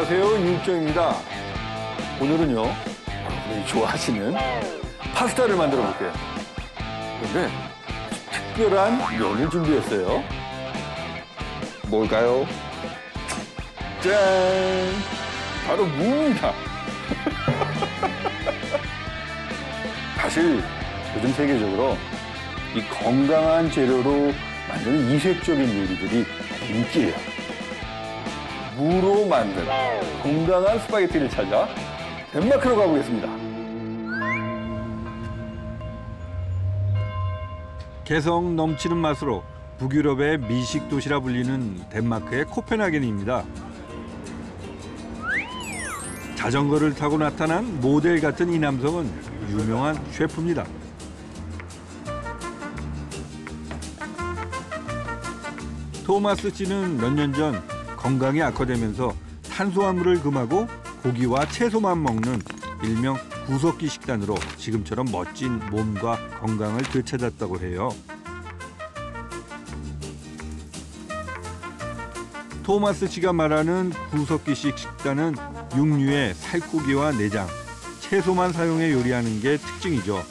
안녕하세요, 유익정입니다. 오늘은요, 여러분이 좋아하시는 파스타를 만들어 볼게요. 그런데 특별한 면을 준비했어요. 뭘까요? 짠! 바로 무입니다. 사실 요즘 세계적으로 이 건강한 재료로 만드는 이색적인 요리들이 인기예요. 무로 만든 건강한 스파게티를 찾아 덴마크로 가보겠습니다. 개성 넘치는 맛으로 북유럽의 미식 도시라 불리는 덴마크의 코펜하겐입니다. 자전거를 타고 나타난 모델 같은 이 남성은 유명한 셰프입니다. 토마스 씨는 몇 년 전 건강이 악화되면서 탄수화물을 금하고 고기와 채소만 먹는 일명 구석기 식단으로 지금처럼 멋진 몸과 건강을 되찾았다고 해요. 토마스 씨가 말하는 구석기식 식단은 육류의 살코기와 내장, 채소만 사용해 요리하는 게 특징이죠.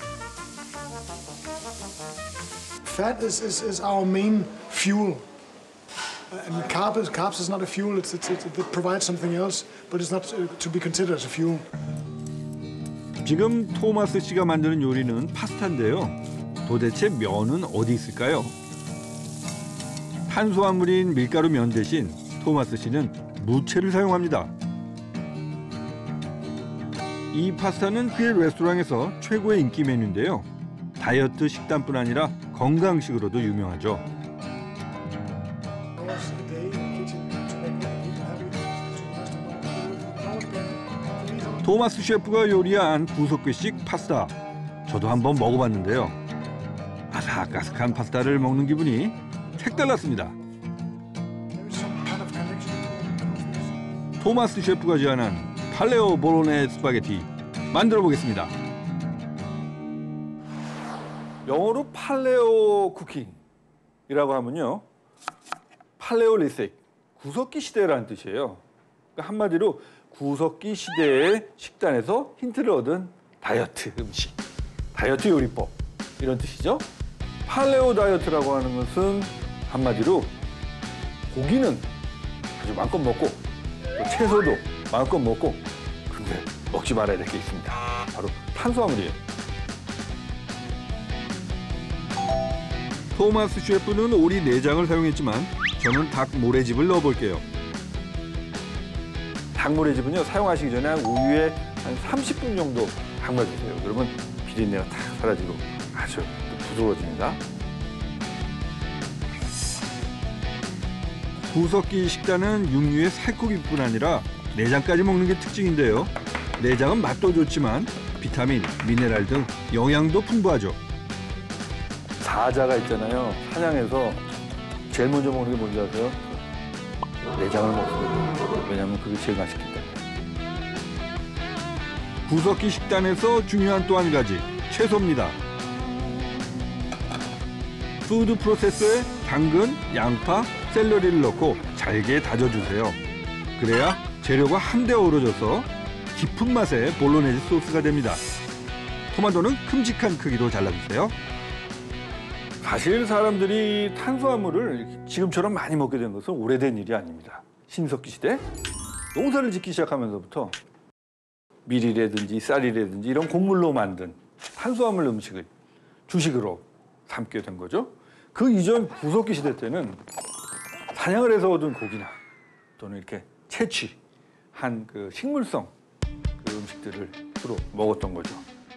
Fat is our main fuel. And carbs is not a fuel. It provides something else, but it's not to be considered as a fuel. 지금 토마스 씨가 만드는 요리는 파스타인데요. 도대체 면은 어디 있을까요? 탄수화물인 밀가루 면 대신 토마스 씨는 무채를 사용합니다. 이 파스타는 그의 레스토랑에서 최고의 인기 메뉴인데요. 다이어트 식단뿐 아니라 건강식으로도 유명하죠. 토마스 셰프가 요리한 구석기식 파스타. 저도 한번 먹어봤는데요. 아삭아삭한 파스타를 먹는 기분이 색달랐습니다. 토마스 셰프가 제안한 팔레오 보로네 스파게티 만들어 보겠습니다. 영어로 팔레오 쿠킹이라고 하면요, 팔레올리틱, 구석기 시대라는 뜻이에요. 그러니까 한마디로 구석기 시대의 식단에서 힌트를 얻은 다이어트 음식, 다이어트 요리법 이런 뜻이죠. 팔레오 다이어트라고 하는 것은 한마디로 고기는 아주 마음껏 먹고 또 채소도 마음껏 먹고, 근데 먹지 말아야 될 게 있습니다. 바로 탄수화물이에요. 토마스 셰프는 오리 내장을 사용했지만 저는 닭 모래즙을 넣어볼게요. 닭모래즙은요, 사용하시기 전에 우유에 한 30분 정도 담가주세요. 그러면 비린내가 다 사라지고 아주 부드러워집니다. 구석기 식단은 육류의 살코기뿐 아니라 내장까지 먹는 게 특징인데요. 내장은 맛도 좋지만 비타민, 미네랄 등 영양도 풍부하죠. 사자가 있잖아요. 사냥해서 제일 먼저 먹는 게 뭔지 아세요? 내장을 먹습니다. 왜냐하면 그게 제일 맛있기 때문에. 구석기 식단에서 중요한 또 한 가지, 채소입니다. 푸드 프로세서에 당근, 양파, 샐러리를 넣고 잘게 다져주세요. 그래야 재료가 한데 어우러져서 깊은 맛의 볼로네즈 소스가 됩니다. 토마토는 큼직한 크기로 잘라주세요. 사실 사람들이 탄수화물을 지금처럼 많이 먹게 된 것은 오래된 일이 아닙니다. 신석기 시대 농사를 짓기 시작하면서부터 밀이라든지 쌀이라든지 이런 곡물로 만든 탄수화물 음식을 주식으로 삼게 된 거죠. 그 이전 구석기 시대 때는 사냥을 해서 얻은 고기나 또는 이렇게 채취한 그 식물성 그 음식들을 주로 먹었던 거죠.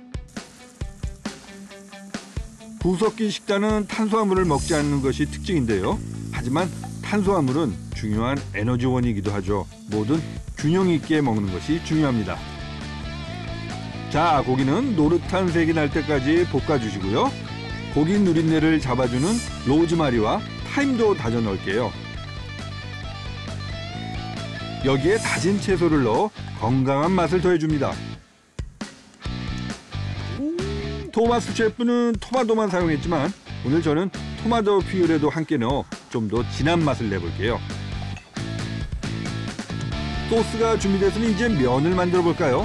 구석기 식단은 탄수화물을 먹지 않는 것이 특징인데요. 하지만 탄수화물은 중요한 에너지원이기도 하죠. 뭐든 균형 있게 먹는 것이 중요합니다. 자, 고기는 노릇한 색이 날 때까지 볶아주시고요. 고기 누린내를 잡아주는 로즈마리와 타임도 다져 넣을게요. 여기에 다진 채소를 넣어 건강한 맛을 더해줍니다. 토마스 셰프는 토마토만 사용했지만 오늘 저는 토마토 퓨레도 함께 넣어 좀 더 진한 맛을 내볼게요. 소스가 준비됐으니 이제 면을 만들어 볼까요?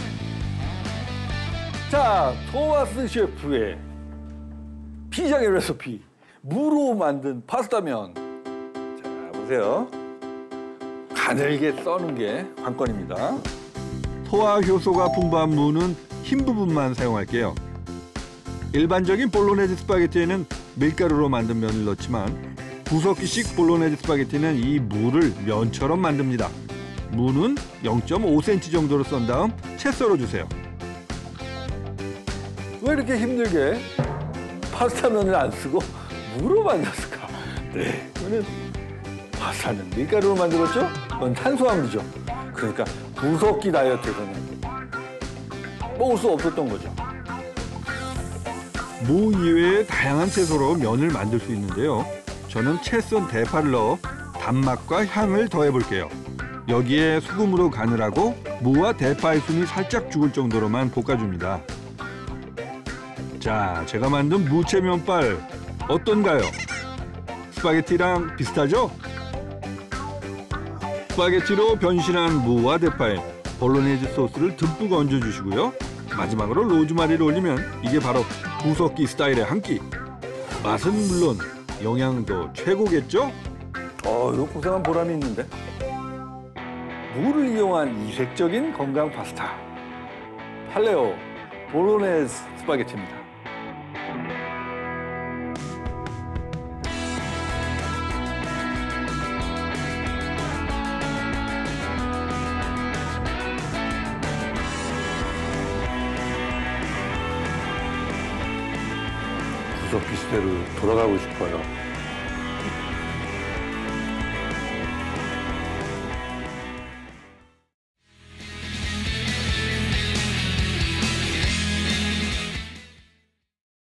자, 토마스 셰프의 비장의 레시피. 무로 만든 파스타면. 자, 보세요. 가늘게 써는 게 관건입니다. 소화 효소가 풍부한 무는 흰 부분만 사용할게요. 일반적인 볼로네즈 스파게티에는 밀가루로 만든 면을 넣지만 구석기식 볼로네즈 스파게티는 이 무를 면처럼 만듭니다. 무는 0.5cm 정도로 썬 다음 채 썰어주세요. 왜 이렇게 힘들게 파스타면을 안 쓰고 무로 만들었을까? 네, 이거는 파스타는 밀가루로 만들었죠? 그건 탄수화물이죠. 그러니까 구석기 다이어트에서는 먹을 수 없었던 거죠. 무 이외에 다양한 채소로 면을 만들 수 있는데요. 저는 채 썬 대파를 넣어 단맛과 향을 더해볼게요. 여기에 소금으로 간을 하고 무와 대파의 숨이 살짝 죽을 정도로만 볶아줍니다. 자, 제가 만든 무채 면발 어떤가요? 스파게티랑 비슷하죠? 스파게티로 변신한 무와 대파에 볼로네즈 소스를 듬뿍 얹어주시고요. 마지막으로 로즈마리를 올리면 이게 바로 구석기 스타일의 한 끼. 맛은 물론 영양도 최고겠죠? 이거 고생한 보람이 있는데. 무를 이용한 이색적인 건강 파스타. 팔레오 볼로네즈 스파게티입니다. 구석기 시대로 돌아가고 싶어요.